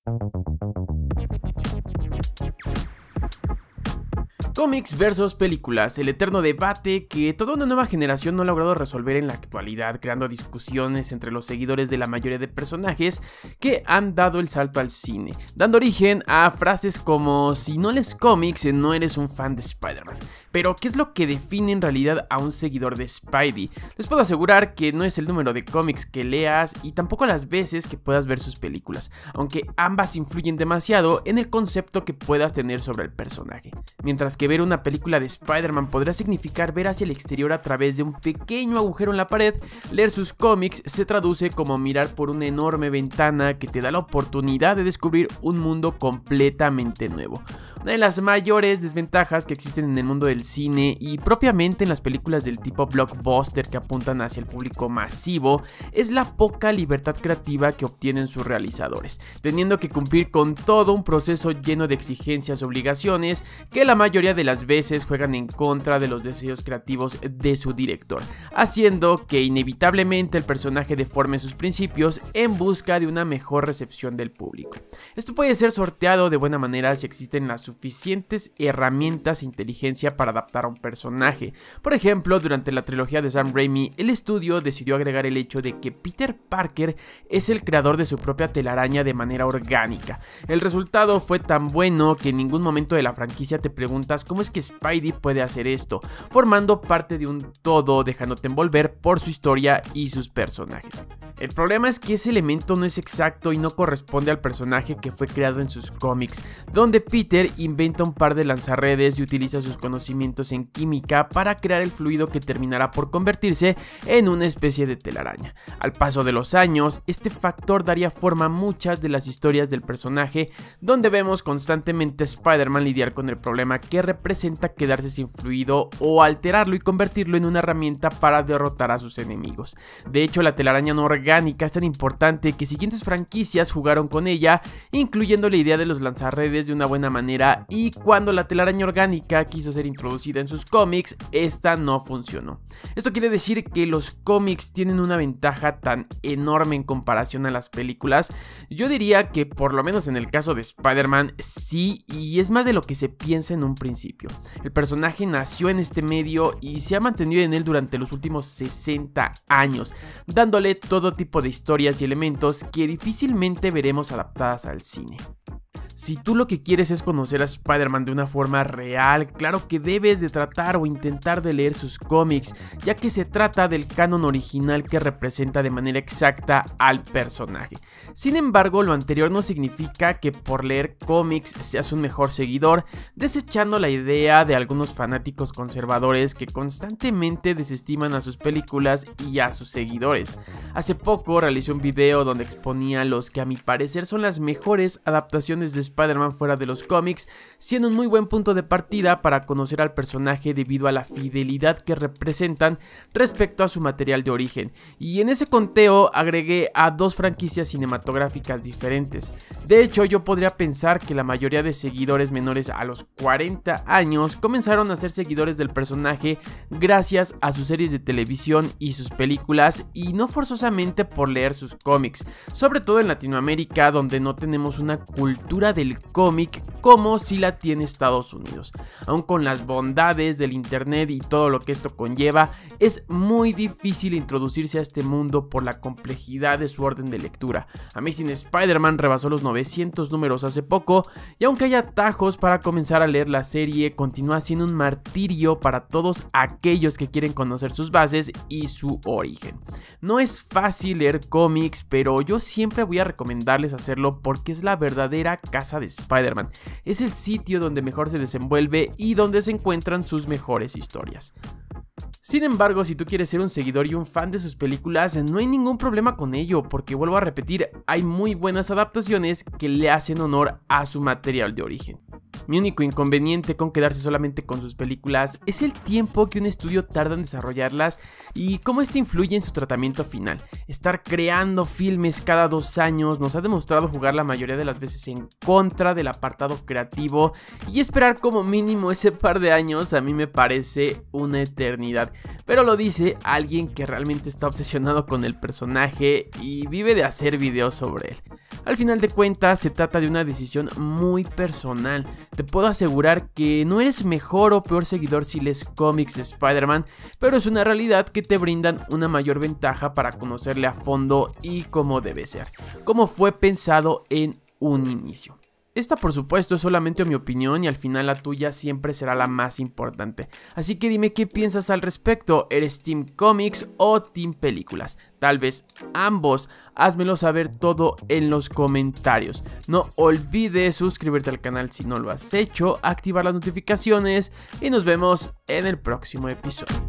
Cómics versus películas, el eterno debate que toda una nueva generación no ha logrado resolver en la actualidad, creando discusiones entre los seguidores de la mayoría de personajes que han dado el salto al cine, dando origen a frases como: si no lees cómics, no eres un fan de Spider-Man. Pero, ¿qué es lo que define en realidad a un seguidor de Spidey? Les puedo asegurar que no es el número de cómics que leas y tampoco las veces que puedas ver sus películas, aunque ambas influyen demasiado en el concepto que puedas tener sobre el personaje. Mientras que ver una película de Spider-Man podría significar ver hacia el exterior a través de un pequeño agujero en la pared, leer sus cómics se traduce como mirar por una enorme ventana que te da la oportunidad de descubrir un mundo completamente nuevo. Una de las mayores desventajas que existen en el mundo del cine y propiamente en las películas del tipo blockbuster que apuntan hacia el público masivo es la poca libertad creativa que obtienen sus realizadores, teniendo que cumplir con todo un proceso lleno de exigencias y obligaciones que la mayoría de las veces juegan en contra de los deseos creativos de su director, haciendo que inevitablemente el personaje deforme sus principios en busca de una mejor recepción del público. Esto puede ser sorteado de buena manera si existen las suficientes herramientas e inteligencia para adaptar a un personaje. Por ejemplo, durante la trilogía de Sam Raimi, el estudio decidió agregar el hecho de que Peter Parker es el creador de su propia telaraña de manera orgánica. El resultado fue tan bueno que en ningún momento de la franquicia te preguntas cómo es que Spidey puede hacer esto, formando parte de un todo, dejándote envolver por su historia y sus personajes. El problema es que ese elemento no es exacto y no corresponde al personaje que fue creado en sus cómics, donde Peter inventa un par de lanzarredes y utiliza sus conocimientos en química para crear el fluido que terminará por convertirse en una especie de telaraña. Al paso de los años, este factor daría forma a muchas de las historias del personaje, donde vemos constantemente a Spider-Man lidiar con el problema que representa quedarse sin fluido o alterarlo y convertirlo en una herramienta para derrotar a sus enemigos. De hecho, la telaraña no orgánica es tan importante que siguientes franquicias jugaron con ella, incluyendo la idea de los lanzarredes de una buena manera, y cuando la telaraña orgánica quiso ser introducida en sus cómics, esta no funcionó. Esto quiere decir que los cómics tienen una ventaja tan enorme en comparación a las películas. Yo diría que por lo menos en el caso de Spider-Man sí, y es más de lo que se piensa en un principio. El personaje nació en este medio y se ha mantenido en él durante los últimos 60 años, dándole todo tipo de historias y elementos que difícilmente veremos adaptadas al cine. Si tú lo que quieres es conocer a Spider-Man de una forma real, claro que debes de tratar o intentar de leer sus cómics, ya que se trata del canon original que representa de manera exacta al personaje. Sin embargo, lo anterior no significa que por leer cómics seas un mejor seguidor, desechando la idea de algunos fanáticos conservadores que constantemente desestiman a sus películas y a sus seguidores. Hace poco realicé un video donde exponía los que a mi parecer son las mejores adaptaciones de Spider-Man fuera de los cómics, siendo un muy buen punto de partida para conocer al personaje debido a la fidelidad que representan respecto a su material de origen, y en ese conteo agregué a dos franquicias cinematográficas diferentes. De hecho, yo podría pensar que la mayoría de seguidores menores a los 40 años comenzaron a ser seguidores del personaje gracias a sus series de televisión y sus películas, y no forzosamente por leer sus cómics, sobre todo en Latinoamérica, donde no tenemos una cultura del cómic como si la tiene Estados Unidos. Aun con las bondades del internet y todo lo que esto conlleva, es muy difícil introducirse a este mundo por la complejidad de su orden de lectura. Amazing Spider-Man rebasó los 900 números hace poco, y aunque hay atajos para comenzar a leer la serie, continúa siendo un martirio para todos aquellos que quieren conocer sus bases y su origen. No es fácil leer cómics, pero yo siempre voy a recomendarles hacerlo porque es la verdadera casa de Spider-Man. Es el sitio donde mejor se desenvuelve y donde se encuentran sus mejores historias. Sin embargo, si tú quieres ser un seguidor y un fan de sus películas, no hay ningún problema con ello, porque vuelvo a repetir, hay muy buenas adaptaciones que le hacen honor a su material de origen. Mi único inconveniente con quedarse solamente con sus películas es el tiempo que un estudio tarda en desarrollarlas y cómo esto influye en su tratamiento final. Estar creando filmes cada 2 años nos ha demostrado jugar la mayoría de las veces en contra del apartado creativo, y esperar como mínimo ese par de años a mí me parece una eternidad. Pero lo dice alguien que realmente está obsesionado con el personaje y vive de hacer videos sobre él. Al final de cuentas se trata de una decisión muy personal. Te puedo asegurar que no eres mejor o peor seguidor si lees cómics de Spider-Man, pero es una realidad que te brindan una mayor ventaja para conocerle a fondo y cómo debe ser, como fue pensado en un inicio. Esta, por supuesto, es solamente mi opinión y al final la tuya siempre será la más importante. Así que dime qué piensas al respecto. ¿Eres Team Comics o Team Películas? Tal vez ambos. Házmelo saber todo en los comentarios. No olvides suscribirte al canal si no lo has hecho, activar las notificaciones y nos vemos en el próximo episodio.